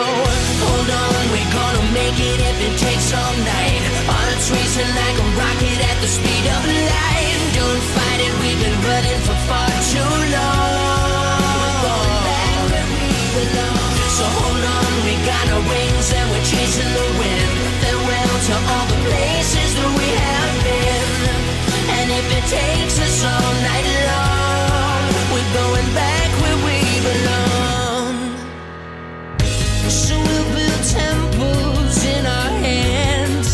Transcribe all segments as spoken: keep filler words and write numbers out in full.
know. Hold on, we're gonna make it if it takes all night. Hearts racing like a rocket at the speed of light. Don't fight it, we've been running for far too long. We're going back where we belong. So hold on, we got our wings and we're chasing the wind. Farewell to all the places that we have been. And if it takes us all night long, we're going back where we belong. So we'll build temples in our hands.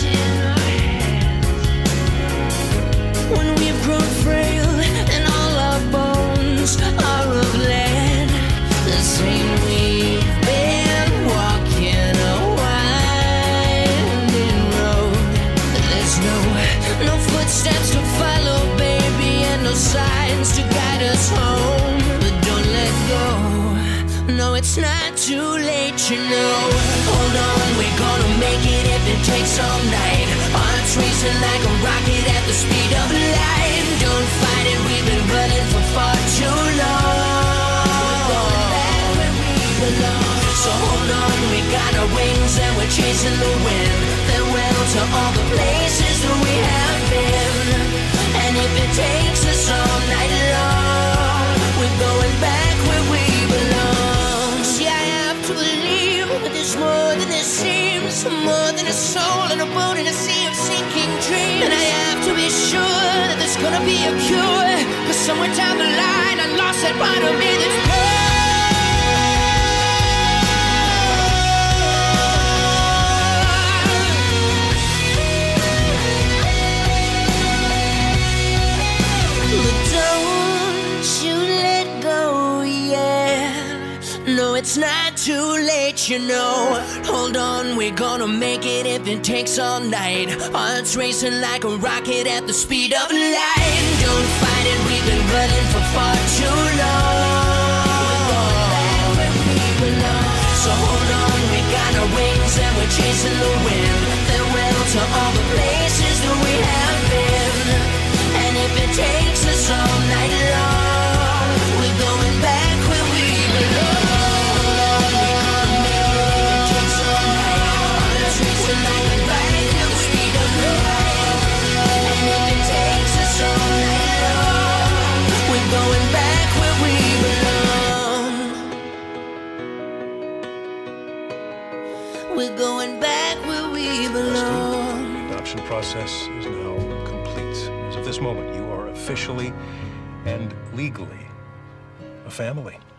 When we've grown frail and all our bones are of lead, the same we've been walking a winding road. There's no, no footsteps to follow, baby, and no signs to guide us home. But don't let go, no, it's not too late, you know. Hold on, we're gonna make it if it takes all night. Hearts racing like a rocket at the speed of light. Don't fight it, we've been running for far too long. We're going back where we belong. So hold on, we got our wings and we're chasing the wind. Farewell to all the places that we have been. And if it takes us all night long, we're going back where we belong. See, I have to believe that there's more than there seems, more than a soul and a boat in a sea of sinking dreams. And I have to be sure that there's gonna be a cure, 'cause somewhere down the line I lost that part of me that's pure. No, it's not too late, you know. Hold on, we're gonna make it if it takes all night. Hearts racing like a rocket at the speed of light. Don't fight it, we've been running for far too long. We're going back where we belong. So hold on, we got our wings and we're chasing the wind. Farewell to all the places that we have been. And if it takes us all night long, we're going back where we belong. We're going back where we belong. The adoption process is now complete. As of this moment, you are officially and legally a family.